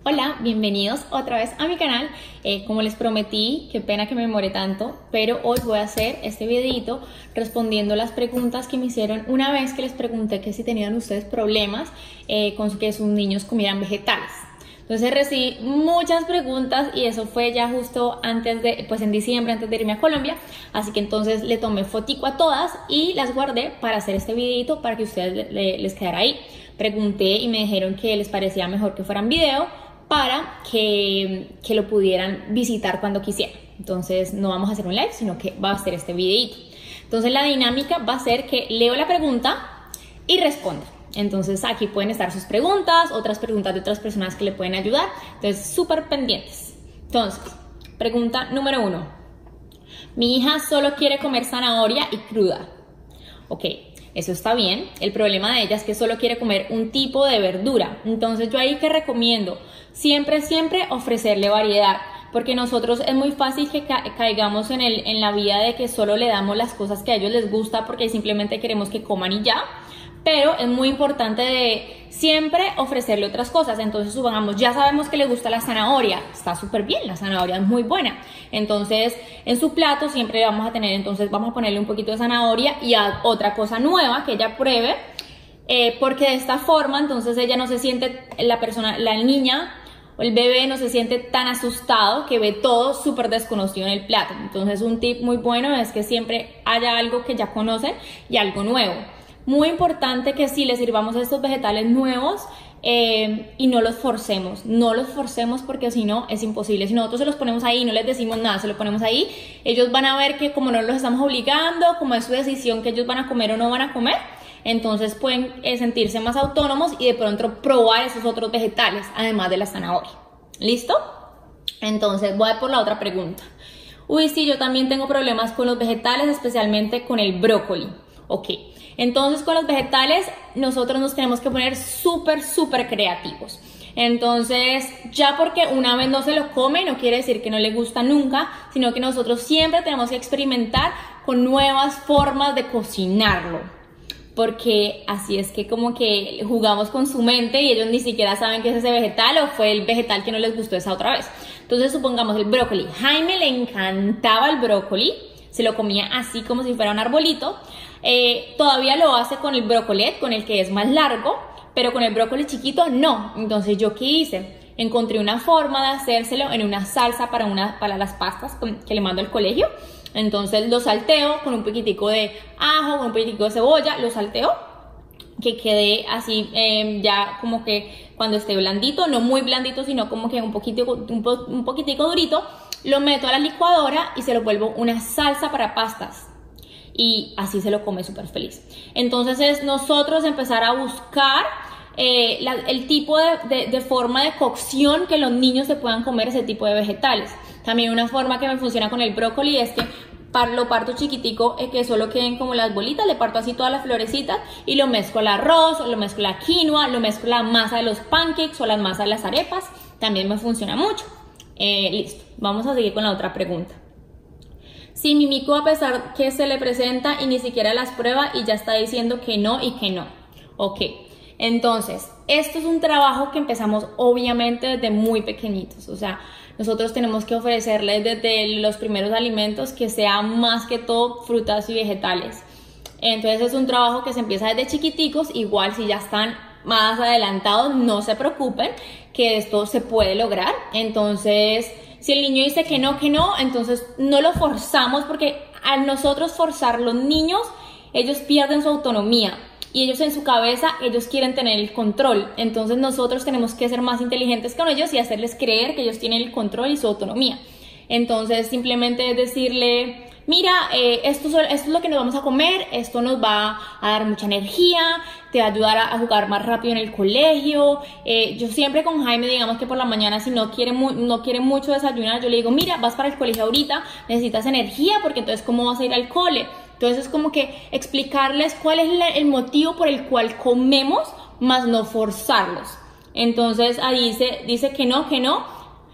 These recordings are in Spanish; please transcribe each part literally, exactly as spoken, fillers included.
Hola, bienvenidos otra vez a mi canal. Eh, como les prometí, qué pena que me demore tanto, pero hoy voy a hacer este videito respondiendo las preguntas que me hicieron una vez que les pregunté que si tenían ustedes problemas eh, con que sus niños comieran vegetales. Entonces recibí muchas preguntas y eso fue ya justo antes de, pues en diciembre, antes de irme a Colombia. Así que entonces le tomé fotico a todas y las guardé para hacer este videito para que ustedes le, les quedara ahí. Pregunté y me dijeron que les parecía mejor que fueran video para que, que lo pudieran visitar cuando quisieran. Entonces no vamos a hacer un live, sino que va a ser este videito. Entonces la dinámica va a ser que leo la pregunta y respondo. Entonces aquí pueden estar sus preguntas, otras preguntas de otras personas que le pueden ayudar. Entonces súper pendientes. Entonces, pregunta número uno. Mi hija solo quiere comer zanahoria y cruda. Ok, eso está bien. El problema de ella es que solo quiere comer un tipo de verdura. Entonces yo ahí que recomiendo siempre, siempre ofrecerle variedad. Porque nosotros es muy fácil que ca caigamos en, el, en la vida de que solo le damos las cosas que a ellos les gusta porque simplemente queremos que coman y ya. Pero es muy importante de siempre ofrecerle otras cosas. Entonces, supongamos, ya sabemos que le gusta la zanahoria. Está súper bien, la zanahoria es muy buena. Entonces, en su plato siempre vamos a tener, entonces vamos a ponerle un poquito de zanahoria y a otra cosa nueva que ella pruebe. Eh, porque de esta forma, entonces ella no se siente, la persona, la niña o el bebé no se siente tan asustado que ve todo súper desconocido en el plato. Entonces, un tip muy bueno es que siempre haya algo que ya conoce y algo nuevo. Muy importante que sí les sirvamos estos vegetales nuevos eh, y no los forcemos, no los forcemos porque si no es imposible. Si nosotros se los ponemos ahí y no les decimos nada, se los ponemos ahí, ellos van a ver que como no los estamos obligando, como es su decisión que ellos van a comer o no van a comer, entonces pueden eh, sentirse más autónomos y de pronto probar esos otros vegetales, además de la zanahoria. ¿Listo? Entonces voy a por la otra pregunta. Uy, sí, yo también tengo problemas con los vegetales, especialmente con el brócoli. Ok. Entonces con los vegetales nosotros nos tenemos que poner súper, súper creativos. Entonces ya porque una vez no se lo come no quiere decir que no le gusta nunca, sino que nosotros siempre tenemos que experimentar con nuevas formas de cocinarlo. Porque así es que como que jugamos con su mente y ellos ni siquiera saben qué es ese vegetal o fue el vegetal que no les gustó esa otra vez. Entonces supongamos el brócoli. Jaime le encantaba el brócoli, se lo comía así como si fuera un arbolito. Eh, todavía lo hace con el brócolet, con el que es más largo, pero con el brócoli chiquito no. Entonces yo ¿qué hice? Encontré una forma de hacérselo en una salsa para, una, para las pastas que le mando al colegio. Entonces lo salteo con un poquitico de ajo, con un poquitico de cebolla, lo salteo que quede así eh, ya como que cuando esté blandito, no muy blandito, sino como que un poquitico, un, po, un poquitico durito, lo meto a la licuadora y se lo vuelvo una salsa para pastas. Y así se lo come súper feliz. Entonces es nosotros empezar a buscar eh, la, el tipo de, de, de forma de cocción que los niños se puedan comer ese tipo de vegetales. También una forma que me funciona con el brócoli es que lo parto chiquitico, eh, que solo queden como las bolitas, le parto así todas las florecitas y lo mezclo al arroz, o lo mezclo a la quinoa, lo mezclo a la masa de los pancakes o las masas de las arepas. También me funciona mucho. Eh, listo, vamos a seguir con la otra pregunta. Si mi mico, a pesar que se le presenta y ni siquiera las prueba y ya está diciendo que no y que no. Ok, entonces, esto es un trabajo que empezamos obviamente desde muy pequeñitos. O sea, nosotros tenemos que ofrecerles desde los primeros alimentos que sean más que todo frutas y vegetales. Entonces es un trabajo que se empieza desde chiquiticos. Igual si ya están más adelantados, no se preocupen que esto se puede lograr. Entonces, si el niño dice que no, que no, entonces no lo forzamos porque al nosotros forzar los niños, ellos pierden su autonomía y ellos en su cabeza, ellos quieren tener el control. Entonces nosotros tenemos que ser más inteligentes con ellos y hacerles creer que ellos tienen el control y su autonomía. Entonces simplemente es decirle, mira, eh, esto, esto es lo que nos vamos a comer, esto nos va a dar mucha energía, te va a ayudar a, a jugar más rápido en el colegio. Eh, yo siempre con Jaime, digamos que por la mañana si no quiere, mu no quiere mucho desayunar, yo le digo, mira, vas para el colegio ahorita, necesitas energía porque entonces ¿cómo vas a ir al cole? Entonces es como que explicarles cuál es la, el motivo por el cual comemos, más no forzarlos. Entonces ahí dice, dice que no, que no.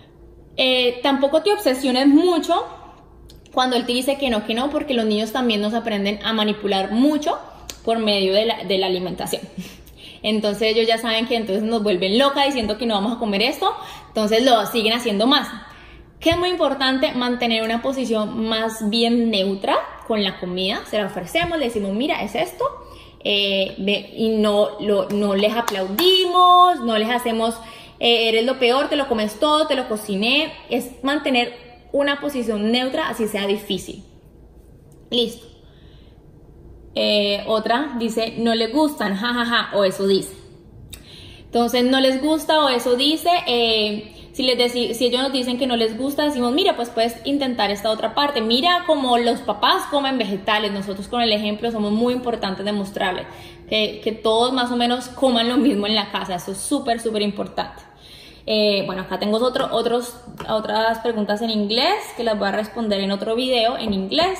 Eh, tampoco te obsesiones mucho cuando él te dice que no, que no, porque los niños también nos aprenden a manipular mucho por medio de la, de la alimentación. Entonces ellos ya saben que entonces nos vuelven loca diciendo que no vamos a comer esto, entonces lo siguen haciendo más. Que es muy importante mantener una posición más bien neutra con la comida. Se la ofrecemos, le decimos, mira, es esto, eh, ve, y no, lo, no les aplaudimos, no les hacemos, eh, eres lo peor, te lo comes todo, te lo cociné. Es mantener una posición neutra, así sea difícil. Listo. Eh, otra dice, no les gustan, jajaja, ja, ja, o eso dice. Entonces, no les gusta o eso dice. Eh, Si, les deci si ellos nos dicen que no les gusta, decimos, mira, pues puedes intentar esta otra parte. Mira cómo los papás comen vegetales. Nosotros con el ejemplo somos muy importantes de mostrarles que, que todos más o menos coman lo mismo en la casa. Eso es súper, súper importante. Eh, bueno, acá tengo otro, otros, otras preguntas en inglés que las voy a responder en otro video en inglés.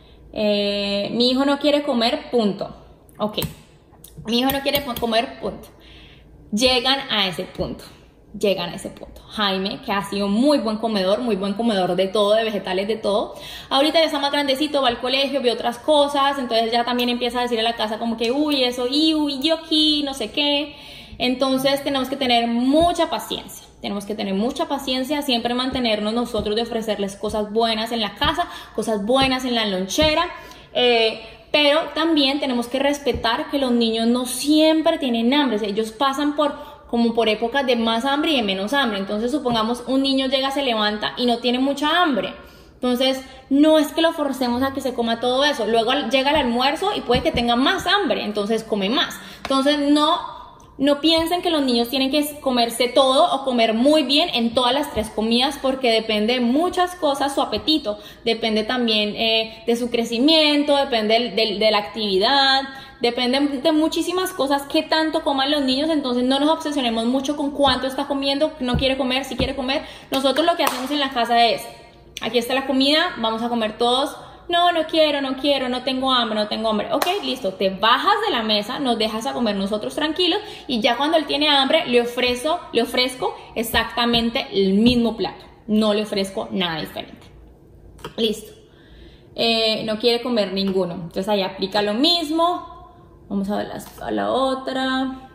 Eh, mi hijo no quiere comer, punto. Ok. Mi hijo no quiere comer, punto. Llegan a ese punto. Llegan a ese punto. Jaime, que ha sido muy buen comedor, muy buen comedor de todo, de vegetales, de todo. Ahorita ya está más grandecito, va al colegio, ve otras cosas, entonces ya también empieza a decir a la casa como que, uy, eso, y uy, yo aquí, no sé qué. Entonces tenemos que tener mucha paciencia. Tenemos que tener mucha paciencia, siempre mantenernos nosotros de ofrecerles cosas buenas en la casa, cosas buenas en la lonchera. Eh, pero también tenemos que respetar que los niños no siempre tienen hambre. Ellos pasan por... como por épocas de más hambre y de menos hambre. Entonces supongamos un niño llega, se levanta y no tiene mucha hambre, entonces no es que lo forcemos a que se coma todo eso, luego llega el almuerzo y puede que tenga más hambre, entonces come más. Entonces no, no piensen que los niños tienen que comerse todo o comer muy bien en todas las tres comidas, porque depende de muchas cosas su apetito, depende también eh, de su crecimiento, depende de, de, de la actividad, depende de muchísimas cosas que tanto coman los niños. Entonces no nos obsesionemos mucho con cuánto está comiendo, no quiere comer, si quiere comer. Nosotros lo que hacemos en la casa es, aquí está la comida, vamos a comer todos. No, no quiero, no quiero, no tengo hambre, no tengo hambre. Ok, listo, te bajas de la mesa, nos dejas a comer nosotros tranquilos, y ya cuando él tiene hambre le ofrezco, le ofrezco exactamente el mismo plato. No le ofrezco nada diferente. Listo. Eh, no quiere comer ninguno. Entonces ahí aplica lo mismo. Vamos a ver las, a la otra.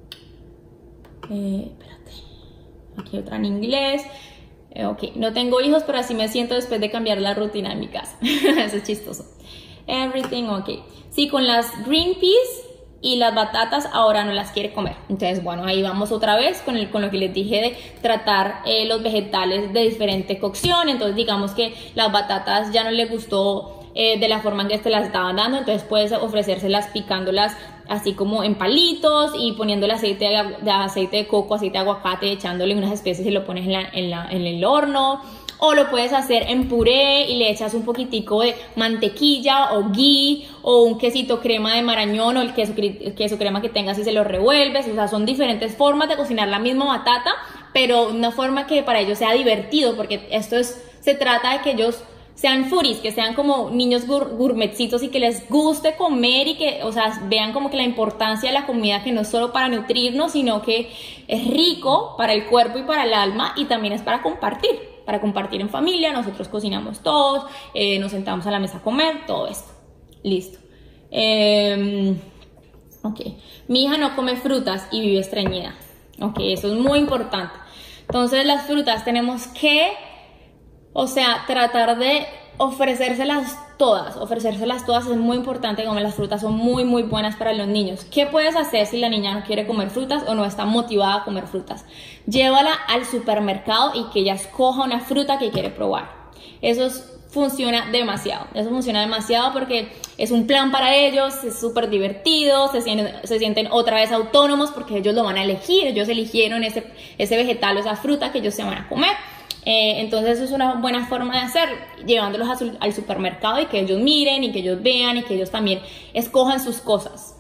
Eh, espérate. Aquí otra en inglés. Eh, ok, no tengo hijos, pero así me siento después de cambiar la rutina en mi casa. Eso es chistoso. Everything, ok. Sí, con las green peas y las batatas ahora no las quiere comer. Entonces, bueno, ahí vamos otra vez con, el, con lo que les dije de tratar eh, los vegetales de diferente cocción. Entonces, digamos que las batatas ya no le gustó Eh, de la forma en que te las estaban dando, entonces puedes ofrecérselas picándolas así como en palitos y poniéndole aceite de, de aceite de coco, aceite de aguacate, echándole unas especies y lo pones en, la, en, la, en el horno. O lo puedes hacer en puré y le echas un poquitico de mantequilla o ghee o un quesito crema de marañón o el queso, el queso crema que tengas y se lo revuelves. O sea, son diferentes formas de cocinar la misma batata, pero una forma que para ellos sea divertido, porque esto es, se trata de que ellos sean foodies, que sean como niños gur gourmetcitos y que les guste comer y que, o sea, vean como que la importancia de la comida, que no es solo para nutrirnos, sino que es rico para el cuerpo y para el alma, y también es para compartir, para compartir en familia. Nosotros cocinamos todos, eh, nos sentamos a la mesa a comer, todo esto. Listo. Eh, ok. Mi hija no come frutas y vive estreñida. Ok, eso es muy importante. Entonces las frutas tenemos que... O sea, tratar de ofrecérselas todas, ofrecérselas todas es muy importante. Como las frutas son muy muy buenas para los niños. ¿Qué puedes hacer si la niña no quiere comer frutas o no está motivada a comer frutas? Llévala al supermercado y que ella escoja una fruta que quiere probar. Eso es, funciona demasiado, eso funciona demasiado porque es un plan para ellos, es súper divertido, se sienten, se sienten otra vez autónomos porque ellos lo van a elegir, ellos eligieron ese, ese vegetal o esa fruta que ellos se van a comer. Eh, entonces eso es una buena forma de hacer, llevándolos a su, al supermercado y que ellos miren y que ellos vean y que ellos también escojan sus cosas.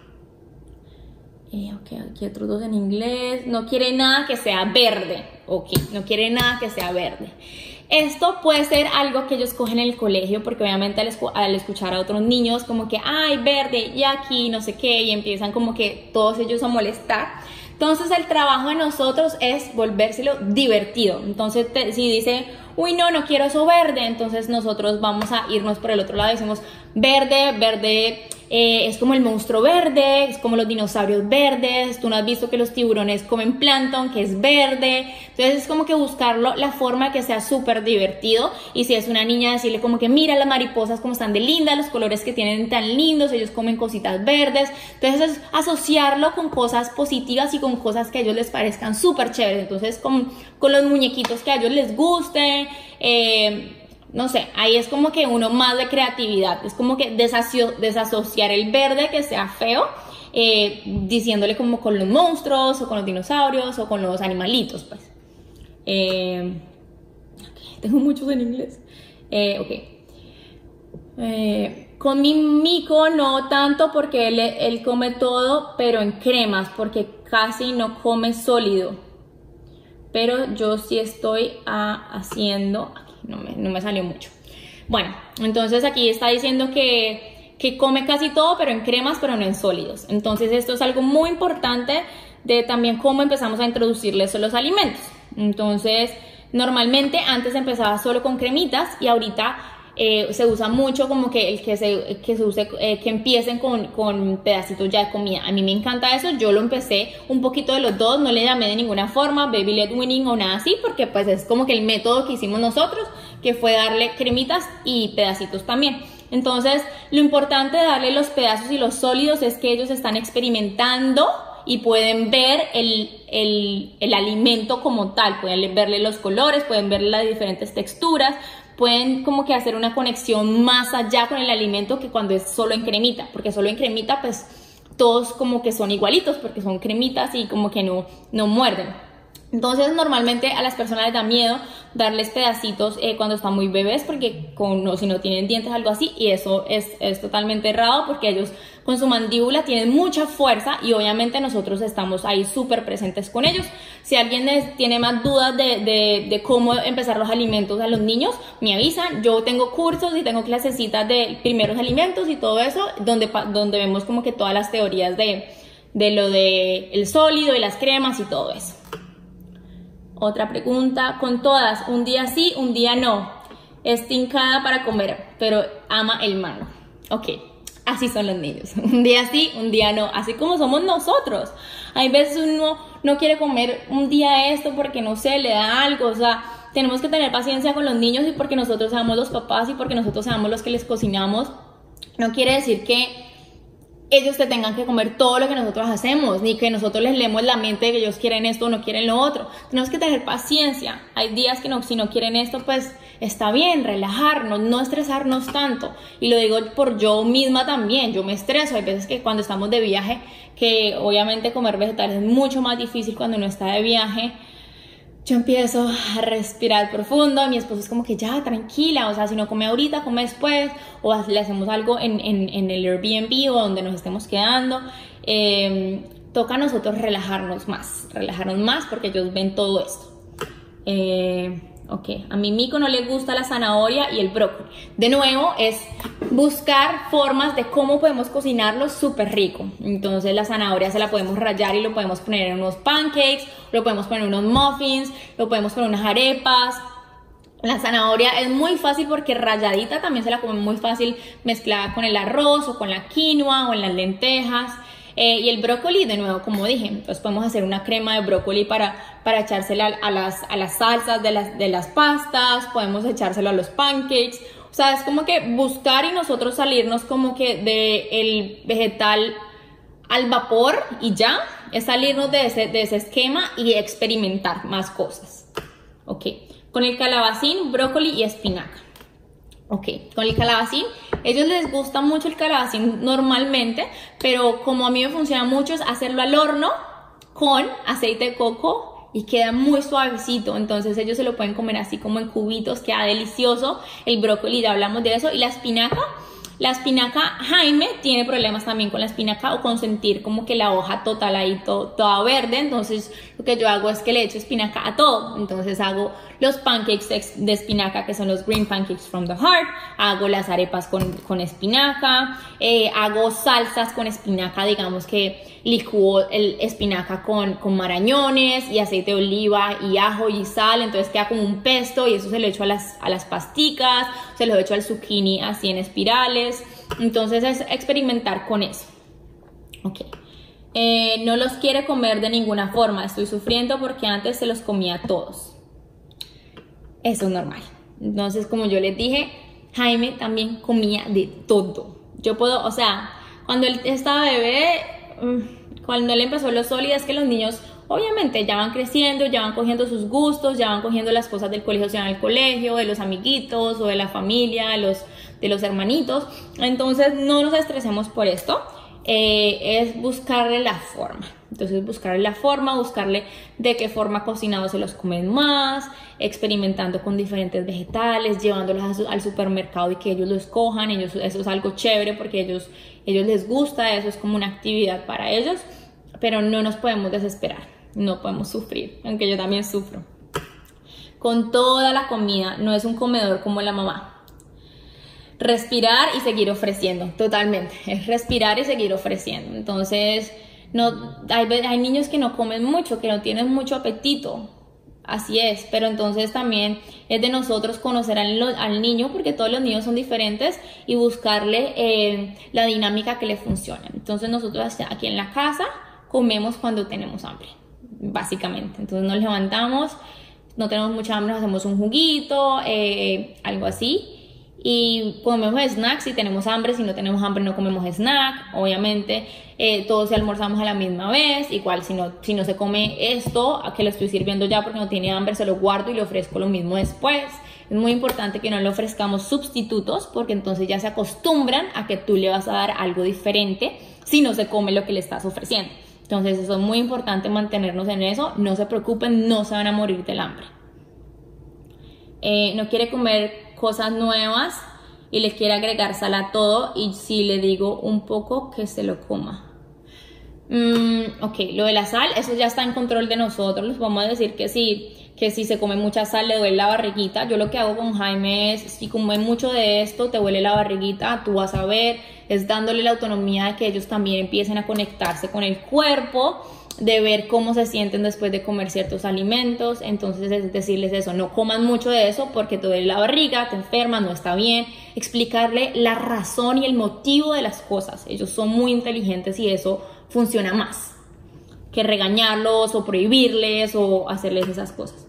Eh, ok, aquí otros dos en inglés. No quiere nada que sea verde. Ok, no quiere nada que sea verde. Esto puede ser algo que ellos cogen en el colegio, porque obviamente al, escu al escuchar a otros niños como que, ay, verde, y aquí, no sé qué, y empiezan como que todos ellos a molestar. Entonces el trabajo de nosotros es volvérselo divertido. Entonces te, si dice uy no, no quiero eso verde, entonces nosotros vamos a irnos por el otro lado y decimos verde, verde eh, es como el monstruo verde, es como los dinosaurios verdes, tú no has visto que los tiburones comen plancton, que es verde, entonces es como que buscarlo la forma que sea súper divertido, y si es una niña decirle como que mira las mariposas como están de lindas, los colores que tienen tan lindos, ellos comen cositas verdes, entonces es asociarlo con cosas positivas y con cosas que a ellos les parezcan súper chéveres, entonces con, con los muñequitos que a ellos les guste, eh, no sé, ahí es como que uno más de creatividad, es como que desaso desasociar el verde que sea feo, eh, diciéndole como con los monstruos o con los dinosaurios o con los animalitos, pues. Eh, okay, tengo muchos en inglés. Eh, ok. Eh, con mi mico no tanto porque él, él come todo, pero en cremas, porque casi no come sólido. Pero yo sí estoy a, haciendo... No me, no me salió mucho. Bueno, entonces aquí está diciendo que, que come casi todo, pero en cremas, pero no en sólidos. Entonces esto es algo muy importante de también cómo empezamos a introducirles los alimentos. Entonces, normalmente antes empezaba solo con cremitas y ahorita eh, se usa mucho como que el que se, que se use, eh, que empiecen con, con pedacitos ya de comida. A mí me encanta eso, yo lo empecé un poquito de los dos, no le llamé de ninguna forma baby led weaning o nada así, porque pues es como que el método que hicimos nosotros, que fue darle cremitas y pedacitos también. Entonces, lo importante de darle los pedazos y los sólidos es que ellos están experimentando y pueden ver el, el, el alimento como tal, pueden verle los colores, pueden ver las diferentes texturas, pueden como que hacer una conexión más allá con el alimento que cuando es solo en cremita, porque solo en cremita pues todos como que son igualitos porque son cremitas y como que no, no muerden. Entonces normalmente a las personas les da miedo darles pedacitos eh, cuando están muy bebés porque con, no, si no tienen dientes algo así, y eso es, es totalmente errado porque ellos con su mandíbula tienen mucha fuerza y obviamente nosotros estamos ahí súper presentes con ellos. Si alguien les, tiene más dudas de, de, de cómo empezar los alimentos a los niños, me avisan. Yo tengo cursos y tengo clasecitas de primeros alimentos y todo eso donde, donde vemos como que todas las teorías de, de lo de el sólido y las cremas y todo eso. Otra pregunta, con todas, un día sí, un día no. Es tincada para comer, pero ama el mango. Ok, así son los niños. Un día sí, un día no. Así como somos nosotros. Hay veces uno no quiere comer un día esto porque no sé, le da algo. O sea, tenemos que tener paciencia con los niños y porque nosotros seamos los papás y porque nosotros seamos los que les cocinamos. No quiere decir que ellos te tengan que comer todo lo que nosotros hacemos, ni que nosotros les leemos la mente de que ellos quieren esto o no quieren lo otro. Tenemos que tener paciencia. Hay días que no, si no quieren esto, pues está bien, relajarnos, no estresarnos tanto. Y lo digo por yo misma también, yo me estreso. Hay veces que cuando estamos de viaje, que obviamente comer vegetales es mucho más difícil cuando uno está de viaje. Yo empiezo a respirar profundo, mi esposo es como que ya, tranquila, o sea, si no come ahorita, come después, o le hacemos algo en, en, en el Airbnb o donde nos estemos quedando. Eh, toca a nosotros relajarnos más, relajarnos más porque ellos ven todo esto. Eh, ok, a mi mico no le gusta la zanahoria y el brócoli. De nuevo, es buscar formas de cómo podemos cocinarlo súper rico. Entonces la zanahoria se la podemos rallar y lo podemos poner en unos pancakes, lo podemos poner en unos muffins, lo podemos poner en unas arepas. La zanahoria es muy fácil porque ralladita también se la come muy fácil mezclada con el arroz o con la quinoa o en las lentejas. Eh, y el brócoli, de nuevo, como dije, entonces podemos hacer una crema de brócoli para, para echársela a las, a las salsas de las, de las pastas, podemos echárselo a los pancakes. O sea, es como que buscar y nosotros salirnos como que del vegetal al vapor y ya, es salirnos de ese, de ese esquema y experimentar más cosas. Ok, con el calabacín, brócoli y espinaca. Ok, con el calabacín, a ellos les gusta mucho el calabacín normalmente, pero como a mí me funciona mucho es hacerlo al horno con aceite de coco y queda muy suavecito, entonces ellos se lo pueden comer así como en cubitos, queda delicioso. El brócoli, ya hablamos de eso, y la espinaca. La espinaca, Jaime tiene problemas también con la espinaca o con sentir como que la hoja total ahí to, toda verde, entonces lo que yo hago es que le echo espinaca a todo. Entonces hago los pancakes de espinaca, que son los green pancakes from the heart, hago las arepas con, con espinaca, eh, hago salsas con espinaca, digamos que licuó el espinaca con, con marañones y aceite de oliva y ajo y sal, entonces queda como un pesto y eso se lo echo a las, a las pasticas, se lo echo al zucchini así en espirales, entonces es experimentar con eso. Ok. Eh, no los quiere comer de ninguna forma, estoy sufriendo porque antes se los comía todos. Eso es normal. Entonces, como yo les dije, Jaime también comía de todo. Yo puedo, o sea, cuando él estaba bebé, cuando él empezó los sólidos, es que los niños obviamente ya van creciendo, ya van cogiendo sus gustos, ya van cogiendo las cosas del colegio, sea del colegio, de los amiguitos o de la familia, de los, de los hermanitos. Entonces no nos estresemos por esto. Eh, es buscarle la forma. Entonces buscarle la forma, buscarle de qué forma cocinado se los comen más, experimentando con diferentes vegetales, llevándolos a su, al supermercado y que ellos lo escojan. Ellos, eso es algo chévere porque ellos, ellos les gusta, eso es como una actividad para ellos, pero no nos podemos desesperar, no podemos sufrir, aunque yo también sufro. Con toda la comida, no es un comedor como la mamá. Respirar y seguir ofreciendo, totalmente, es respirar y seguir ofreciendo. Entonces, no, hay, hay niños que no comen mucho, que no tienen mucho apetito, así es, pero entonces también es de nosotros conocer al, al niño, porque todos los niños son diferentes, y buscarle eh, la dinámica que le funcione. Entonces nosotros aquí en la casa comemos cuando tenemos hambre, básicamente. Entonces nos levantamos, no tenemos mucha hambre, nos hacemos un juguito, eh, algo así, y comemos snacks si tenemos hambre. Si no tenemos hambre no comemos snack, obviamente. Eh, todos almorzamos a la misma vez. Igual si no, si no se come esto, que lo estoy sirviendo ya porque no tiene hambre, se lo guardo y le ofrezco lo mismo después. Es muy importante que no le ofrezcamos sustitutos, porque entonces ya se acostumbran a que tú le vas a dar algo diferente si no se come lo que le estás ofreciendo. Entonces eso es muy importante, mantenernos en eso. No se preocupen, no se van a morir del hambre. Eh, no quiere comer cosas nuevas y le quiere agregar sal a todo, y si le digo un poco, que se lo coma. Mm, ok, lo de la sal, eso ya está en control de nosotros. Les vamos a decir que sí, que si se come mucha sal le duele la barriguita. Yo lo que hago con Jaime es, si come mucho de esto, te duele la barriguita, tú vas a ver, es dándole la autonomía de que ellos también empiecen a conectarse con el cuerpo, de ver cómo se sienten después de comer ciertos alimentos. Entonces es decirles eso, no coman mucho de eso porque te duele la barriga, te enfermas, no está bien. Explicarle la razón y el motivo de las cosas. Ellos son muy inteligentes y eso funciona más que regañarlos o prohibirles o hacerles esas cosas.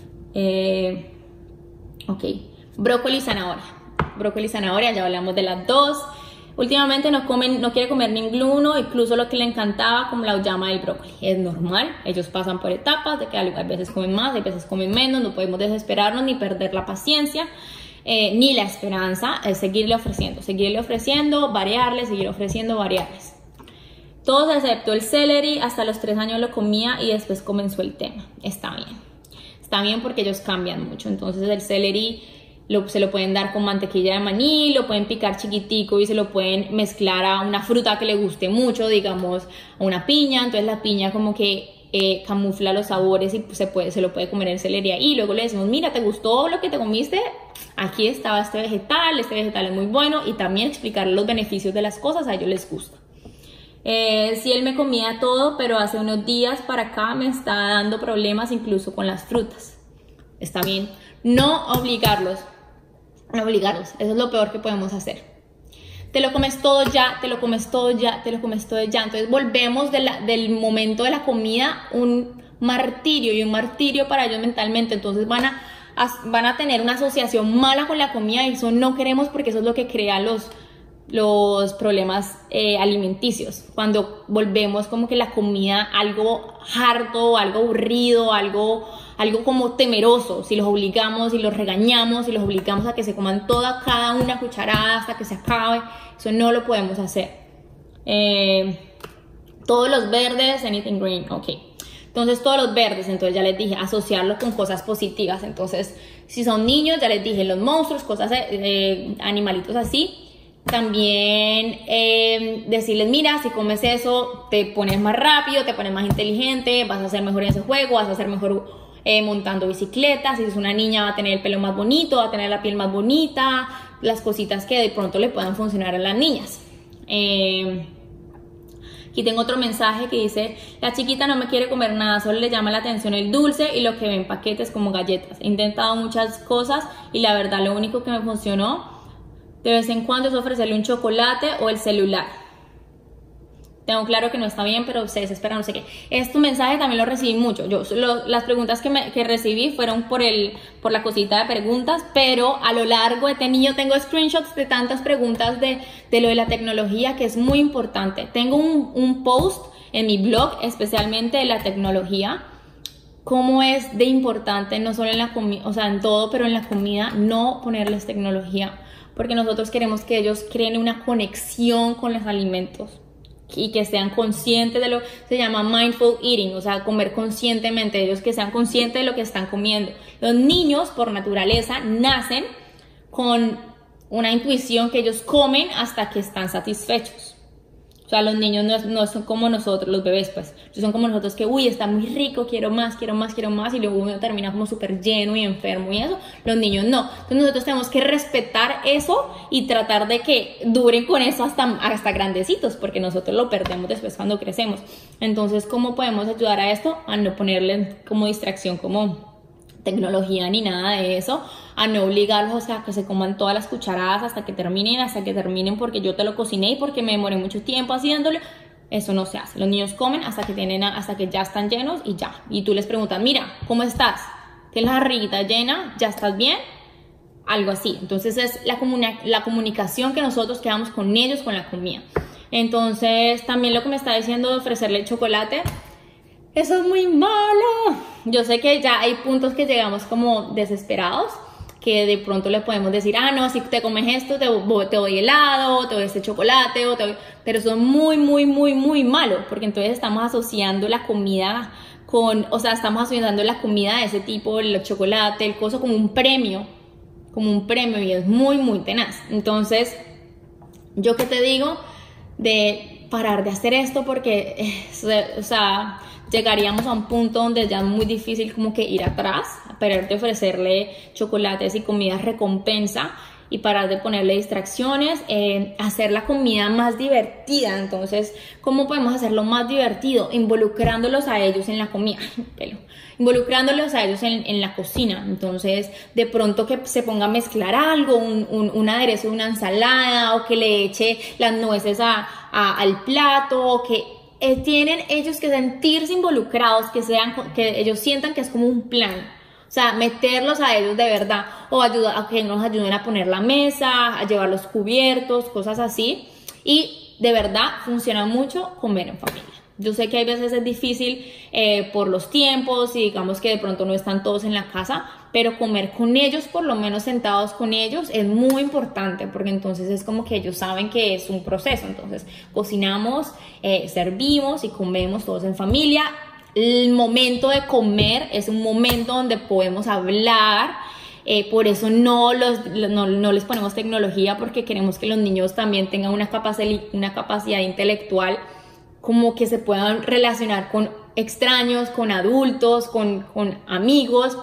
Eh, ok, brócoli y zanahoria. Brócoli y zanahoria, ya hablamos de las dos. Últimamente no, comen, no quiere comer ninguno, incluso lo que le encantaba, como la llama del brócoli. Es normal, ellos pasan por etapas, de que a veces comen más, a veces comen menos, no podemos desesperarnos ni perder la paciencia, eh, ni la esperanza, es seguirle ofreciendo, seguirle ofreciendo, variarles, seguir ofreciendo, variarles. Todos excepto el celery, hasta los tres años lo comía y después comenzó el tema. Está bien, está bien porque ellos cambian mucho. Entonces el celery Lo, se lo pueden dar con mantequilla de maní, lo pueden picar chiquitico y se lo pueden mezclar a una fruta que le guste mucho, digamos a una piña. Entonces la piña como que eh, camufla los sabores y se, puede, se lo puede comer el celery. Y luego le decimos, mira, ¿te gustó lo que te comiste? Aquí estaba este vegetal, este vegetal es muy bueno. Y también explicar los beneficios de las cosas, a ellos les gusta. Eh, si él me comía todo, pero hace unos días para acá me está dando problemas incluso con las frutas. Está bien, no obligarlos. No obligarlos, eso es lo peor que podemos hacer. Te lo comes todo ya, te lo comes todo ya, te lo comes todo ya. Entonces volvemos de la, del momento de la comida un martirio y un martirio para ellos mentalmente. Entonces van a, a, van a tener una asociación mala con la comida y eso no queremos, porque eso es lo que crea los, los problemas eh, alimenticios. Cuando volvemos como que la comida algo harto, algo aburrido, algo... algo como temeroso, si los obligamos, si los regañamos, si los obligamos a que se coman toda, cada una cucharada hasta que se acabe, eso no lo podemos hacer. Eh, todos los verdes, anything green, ok. Entonces todos los verdes, entonces ya les dije, asociarlo con cosas positivas. Entonces si son niños, ya les dije, los monstruos, cosas, eh, animalitos así. También eh, decirles, mira, si comes eso, te pones más rápido, te pones más inteligente, vas a ser mejor en ese juego, vas a ser mejor Eh, montando bicicleta. Si es una niña, va a tener el pelo más bonito, va a tener la piel más bonita, las cositas que de pronto le puedan funcionar a las niñas. Eh, Aquí tengo otro mensaje que dice: la chiquita no me quiere comer nada, solo le llama la atención el dulce y lo que ve en paquetes como galletas. He intentado muchas cosas y la verdad lo único que me funcionó de vez en cuando es ofrecerle un chocolate o el celular. Tengo claro que no está bien, pero se desespera, no sé qué. Este mensaje también lo recibí mucho. Yo, lo, las preguntas que, me, que recibí fueron por, el, por la cosita de preguntas, pero a lo largo he tenido, tengo screenshots de tantas preguntas de, de lo de la tecnología, que es muy importante. Tengo un, un post en mi blog, especialmente de la tecnología, cómo es de importante, no solo en la comida, o sea, en todo, pero en la comida, no ponerles tecnología, porque nosotros queremos que ellos creen una conexión con los alimentos y que sean conscientes de lo que se llama mindful eating, o sea, comer conscientemente, ellos que sean conscientes de lo que están comiendo. Los niños, por naturaleza, nacen con una intuición que ellos comen hasta que están satisfechos. O sea, los niños no, no son como nosotros, los bebés, pues, son como nosotros que, uy, está muy rico, quiero más, quiero más, quiero más, y luego uno termina como súper lleno y enfermo y eso. Los niños no. Entonces nosotros tenemos que respetar eso y tratar de que duren con eso hasta, hasta grandecitos, porque nosotros lo perdemos después cuando crecemos. Entonces, ¿cómo podemos ayudar a esto? A no ponerle como distracción, como tecnología ni nada de eso, a no obligarlos, o sea, que se coman todas las cucharadas hasta que terminen, hasta que terminen porque yo te lo cociné y porque me demoré mucho tiempo haciéndolo. Eso no se hace. Los niños comen hasta que tienen, hasta que ya están llenos y ya. Y tú les preguntas, mira, ¿cómo estás? ¿Tienes la barriguita llena? ¿Ya estás bien? Algo así. Entonces es la, comuni- la comunicación que nosotros quedamos con ellos con la comida. Entonces también lo que me está diciendo de ofrecerle el chocolate, eso es muy malo. Yo sé que ya hay puntos que llegamos como desesperados, que de pronto le podemos decir, ah, no, si te comes esto, te, te doy helado, te doy este chocolate, o te doy... pero eso es muy, muy, muy, muy malo, porque entonces estamos asociando la comida con, o sea, estamos asociando la comida de ese tipo, el chocolate, el coso, como un premio, como un premio, y es muy, muy tenaz. Entonces, ¿yo qué te digo? De parar de hacer esto, porque, o sea, llegaríamos a un punto donde ya es muy difícil como que ir atrás, parar de ofrecerle chocolates y comidas recompensa y parar de ponerle distracciones, eh, hacer la comida más divertida. Entonces, ¿cómo podemos hacerlo más divertido? Involucrándolos a ellos en la comida, pelo. involucrándolos a ellos en, en la cocina. Entonces, de pronto que se ponga a mezclar algo, un, un, un aderezo de una ensalada, o que le eche las nueces a, a, al plato, o que eh, tienen ellos que sentirse involucrados, que, sean, que ellos sientan que es como un plan. O sea, meterlos a ellos de verdad, o ayudar a que nos ayuden a poner la mesa, a llevar los cubiertos, cosas así. Y de verdad funciona mucho comer en familia. Yo sé que hay veces es difícil eh, por los tiempos y digamos que de pronto no están todos en la casa, pero comer con ellos, por lo menos sentados con ellos, es muy importante, porque entonces es como que ellos saben que es un proceso. Entonces cocinamos, eh, servimos y comemos todos en familia. El momento de comer es un momento donde podemos hablar, eh, por eso no, los, no, no les ponemos tecnología, porque queremos que los niños también tengan una capacidad, una capacidad intelectual, como que se puedan relacionar con extraños, con adultos, con, con amigos.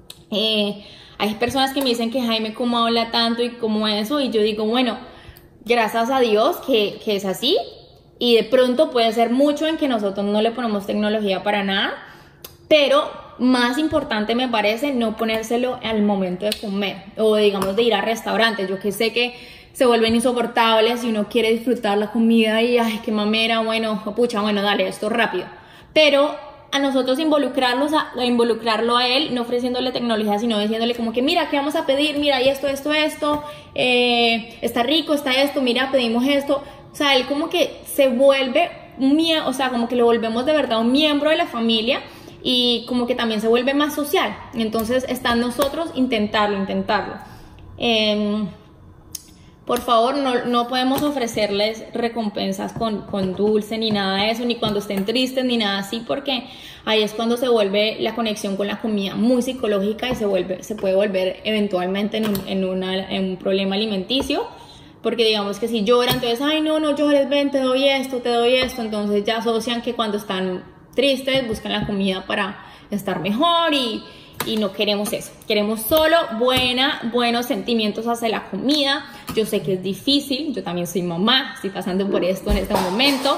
Eh, hay personas que me dicen que Jaime cómo habla tanto y cómo eso, y yo digo, bueno, gracias a Dios que, que es así. Y de pronto puede ser mucho en que nosotros no le ponemos tecnología para nada, pero más importante me parece no ponérselo al momento de comer, o digamos de ir a restaurantes. Yo que sé que se vuelven insoportables y uno quiere disfrutar la comida y ay, qué mamera, bueno, pucha, bueno, dale, esto rápido. Pero a nosotros involucrarlos a, a involucrarlo a él, no ofreciéndole tecnología, sino diciéndole como que mira, ¿qué vamos a pedir? Mira, y esto, esto, esto, eh, está rico, está esto, mira, pedimos esto. O sea, él como que se vuelve, un, o sea, como que lo volvemos de verdad un miembro de la familia, y como que también se vuelve más social. Entonces está en nosotros intentarlo, intentarlo. Eh, por favor, no, no podemos ofrecerles recompensas con, con dulce ni nada de eso, ni cuando estén tristes ni nada así, porque ahí es cuando se vuelve la conexión con la comida muy psicológica y se, vuelve, se puede volver eventualmente en un, en una, en un problema alimenticio. Porque digamos que si lloran, entonces, ay, no, no llores, ven, te doy esto, te doy esto. Entonces ya asocian que cuando están tristes buscan la comida para estar mejor, y, y no queremos eso. Queremos solo buena, buenos sentimientos hacia la comida. Yo sé que es difícil, yo también soy mamá, estoy pasando por esto en este momento.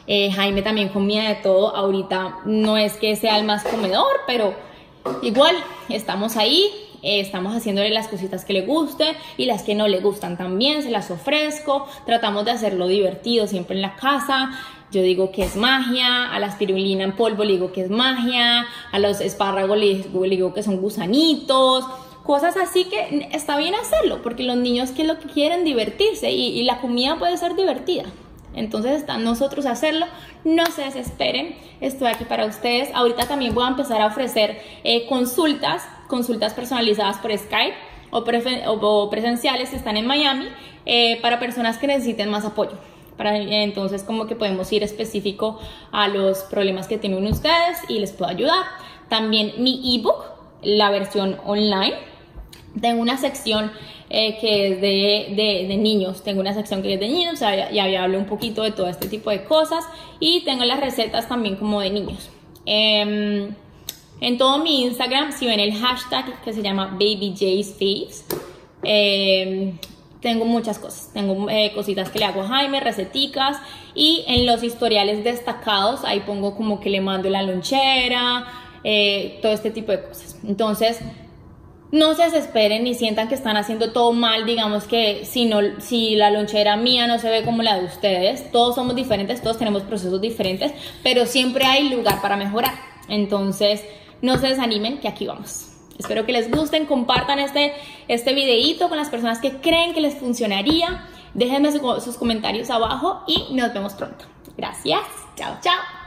Eh, Jaime también comía de todo. Ahorita no es que sea el más comedor, pero igual estamos ahí. Eh, estamos haciéndole las cositas que le gusten y las que no le gustan también se las ofrezco. Tratamos de hacerlo divertido siempre en la casa. Yo digo que es magia, a la espirulina en polvo le digo que es magia, a los espárragos le digo, le digo que son gusanitos, cosas así que está bien hacerlo, porque los niños que lo que quieren divertirse y, y la comida puede ser divertida. Entonces está en nosotros hacerlo, no se desesperen, estoy aquí para ustedes. Ahorita también voy a empezar a ofrecer eh, consultas, consultas personalizadas por Skype o, pre o presenciales si están en Miami, eh, para personas que necesiten más apoyo. Para, entonces como que podemos ir específico a los problemas que tienen ustedes y les puedo ayudar. También mi ebook, la versión online, tengo una sección eh, que es de, de, de niños, tengo una sección que es de niños, o sea, ya, ya hablé un poquito de todo este tipo de cosas y tengo las recetas también como de niños. Eh, en todo mi Instagram, si ven el hashtag que se llama Baby J's Faves, eh, tengo muchas cosas, tengo eh, cositas que le hago a Jaime, receticas, y en los historiales destacados ahí pongo como que le mando la lonchera, eh, todo este tipo de cosas. Entonces no se desesperen ni sientan que están haciendo todo mal, digamos que si, no, si la lonchera mía no se ve como la de ustedes, todos somos diferentes, todos tenemos procesos diferentes, pero siempre hay lugar para mejorar. Entonces no se desanimen, que aquí vamos. Espero que les gusten, compartan este, este videito con las personas que creen que les funcionaría. Déjenme su, sus comentarios abajo y nos vemos pronto. Gracias, chao, chao.